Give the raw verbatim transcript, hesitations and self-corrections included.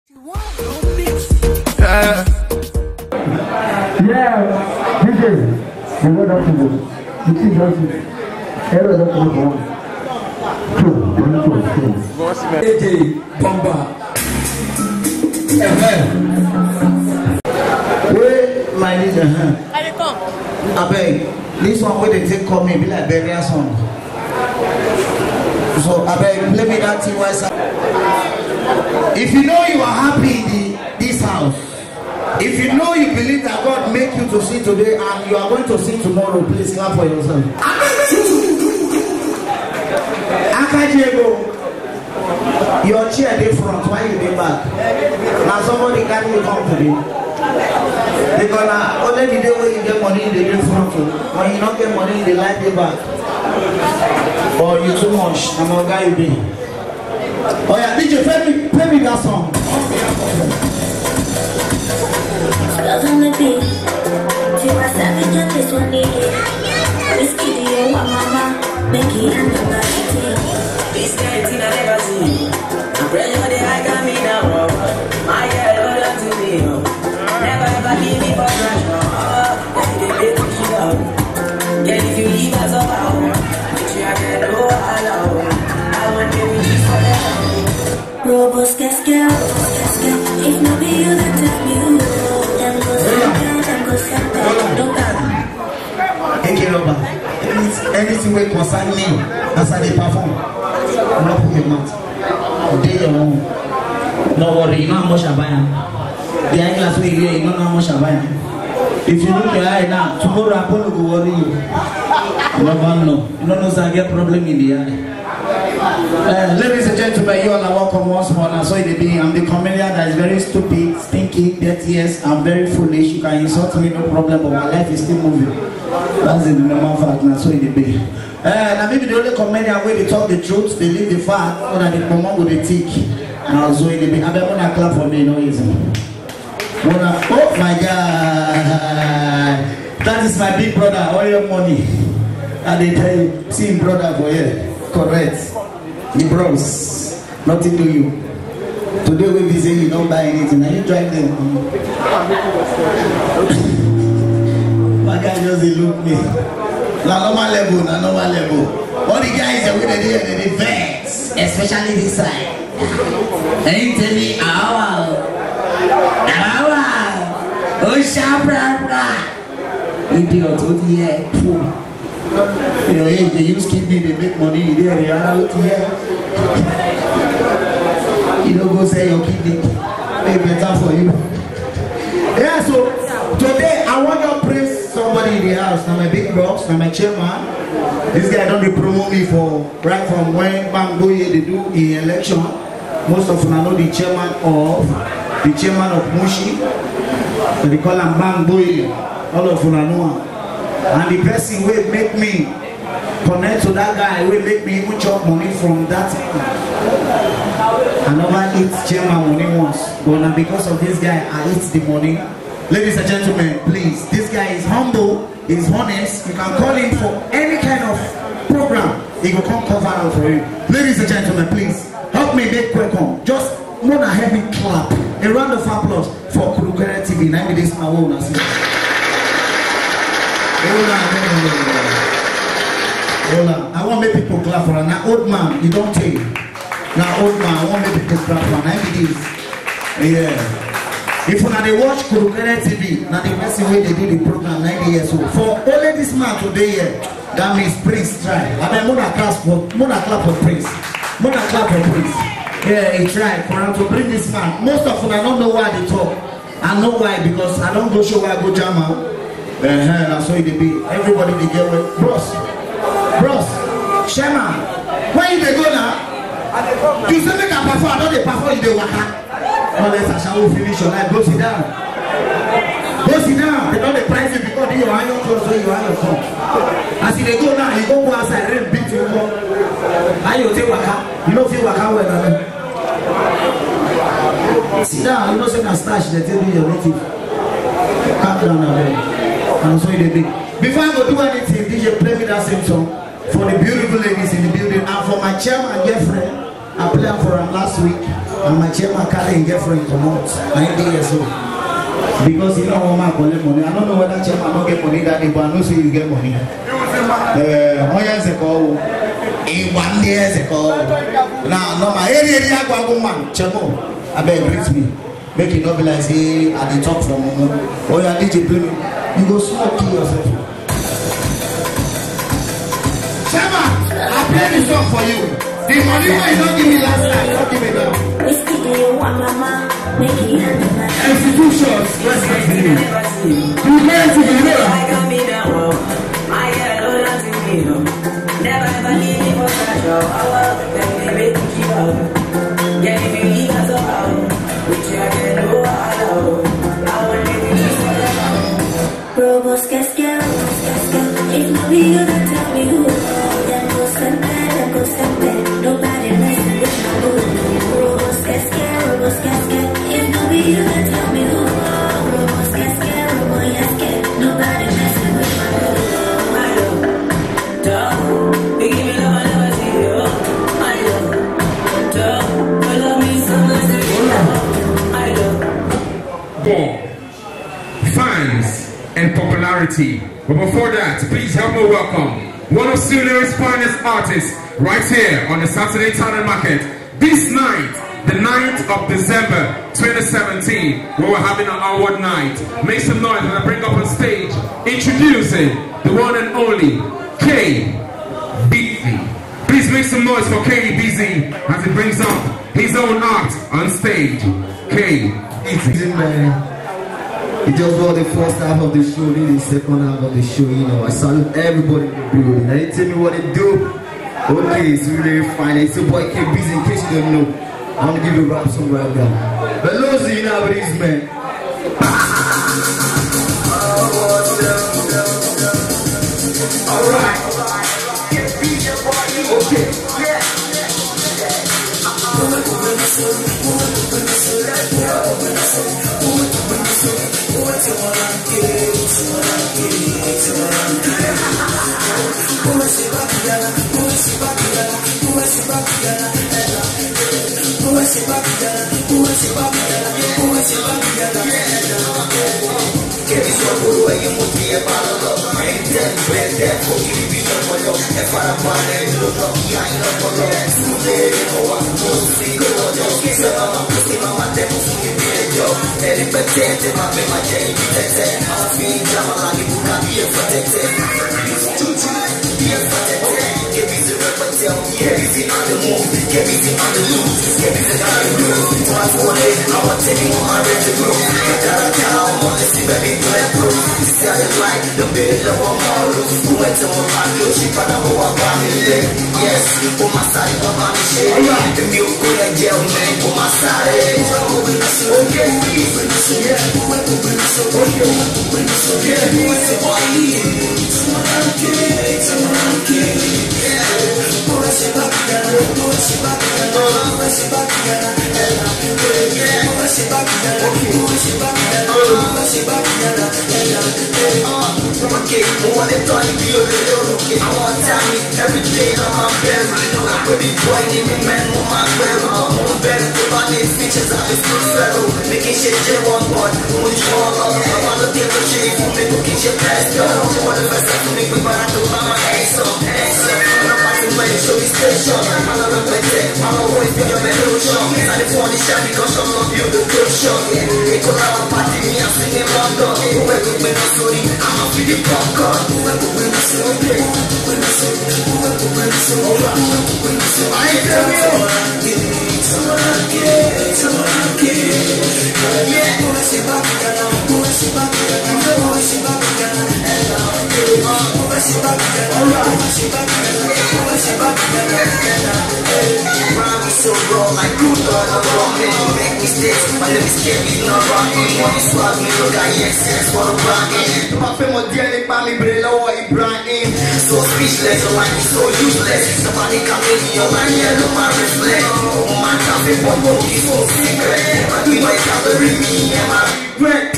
Yeah. Yeah, D J, you know that to do. You see that to do. Error that to do. Two, one, two, three. D J, Bomba. Wait, my nigga, huh? I beg, this one where they take call me be like burial song. So I beg, play me that T Y song. If you know you are happy in the, this house, if you know you believe that God make you to see today and you are going to see tomorrow, please clap for yourself. Akajiego, your chair dey front, why you dey back? Now somebody carry you come today. Because now only the day when you get money, they dey front. When you don't get money, they like the back. Or you too much, I'm a guy you be. Oh yeah, D J, play me, play me that song. Love on the beat, you are savage at this one day. Whiskey, you want mama, make it and the body. This kind of thing I never see. I'm pressure they like me now. My girl, hold on to me. Never ever leave me for pressure. Then they take it out. Yeah, if you leave us all out, make sure I can go all out. I want to be forever. Robos, guess, girl, guess, girl. If not be you, then tell me who. Anything will concern me as I perform. I'm not putting mouth. Day your own. No worry, you know how much I buy. The eyeglass way here, you know how much I buy. If you look your eye now, tomorrow I'm going to worry you. You never know. You don't know if I get problem in the eye. Uh, ladies and gentlemen, you all are welcome once more. Now, so it be. I'm the comedian that is very stupid, stinky, dirty. Yes, I'm very foolish. You can insult me, no problem, but my life is still moving. That's the normal fact. Now, so it be. Uh, now, maybe the only comedian where they talk the truth, they leave the fact, or that they come up with the tick. Now, so it be. I bet when I clap for me, no easy. When I, oh my God, that is my big brother. All your money, and they tell you, see him brother for here. Correct. The bros, nothing to you. Today we be saying you don't buy anything, and you drive them. My guy just look me. Na normal level, na normal level. All the guys that we dey there, they vex, especially this side. And you tell me, ah, ah, oh, shabra, idiot, what the heck? You know, hey, they use kidney, they make money, they are out here. You don't go say your kidney, they better for you. Yeah, so today I want to praise somebody in the house. Now my big boss, now my chairman. This guy don't promote me for right from when Bamboye they do the election. Most of them know the chairman of the chairman of Mushi. So they call him Bamboye. All of them know him. And the person will make me connect to that guy, will make me even chop money from that. I never eat chairman money once, but now because of this guy, I eat the money. Ladies and gentlemen, please, this guy is humble, he's honest. You can call him for any kind of program, he will come cover out for you. Ladies and gentlemen, please, help me make welcome. Just wanna help me clap. A round of applause for Theawaerd T V. Now this my own. Hold on, hold on. I want to make people clap for an old man. You don't take. Now, old man, I want to make people clap for an this. Yeah. If you they watch Theawaerd T V, now the person way they do the program ninety years old. For only this man today, yeah, that means Prince try. I mean, Mona clap for Mona clap for Prince. Mona clap for Prince. Yeah, he tried for him to bring this man. Most of them I don't know why they talk. I know why because I don't go show where I go jam out. Uh -huh, that's why they be. Everybody they get with bros, bros, Shema. Where you they go now? You say make a perform, I don't they perform you they waka. Unless I shall finish your life, go sit down. Go sit down. They don't they price you because you are your clothes, so you are your phone. As they go now, you go go outside, rain beat you more. How you take waka? You know feel waka well, man. Sit down. You know say na stash they tell you your native. Calm down now. And so they big. Before I go do anything, D J play me that same song for the beautiful ladies in the building and for my chairman girlfriend. I played for him last week. And my chairman carrying girlfriend come out, ninety years old. Because you know how man collect money. I don't know whether chairman don't get money that day, but I know say you get money. Uh, one years ago, in one years ago. Now, no, my area, I go man, chairman. I beg greet me. Make it not be like say at the top from oh yeah, D J play me. You go smoke kill yourself. Chairman, I play this song for you. The money why you don't give me last time, don't give me now. Whiskey, do you want mama? Make it handle my Executions, respect you. You meant to be there. I got me down, I got no nothing to do. Never ever leave me for casual. I love the thing they make me keep up. Get me leave as a hour. Which I get no allow. I want you to be for the hour. Robos, casca, robos, casca. If no be you, then tell me who. Then go stand there, then go stand there. Nobody messing with my boo. Robos, casca, robos, casca. If no be you, then tell me who. Robos, casca, robos, casca. Nobody messing with my boo. I love, duh. They give me love, I never see you. I love, duh. You love me so much, you love. I love. Four. Fans and popularity. But before that, please help me welcome one of Sule's finest artists right here on the Saturday Talent Market. This night, the ninth of December twenty seventeen, where we're having an award night. Make some noise when I bring up on stage, introducing the one and only K B Z. Please make some noise for K B Z as he brings up his own art on stage. K B Z. It just got the first half of the show, then the second half of the show, you know. I salute everybody in the building. Now you tell me what they do. Okay, it's really fine. It's your boy K B Z, in case you don't know. I want to give you a rap song right now. But Losey, you know how it is, man. Alright. Okay. So speechless, your life is so useless. Somebody come in your mind, yeah, look my reflex. Oh, my coffee, one more, so secret. My people, you can't me, and my regret.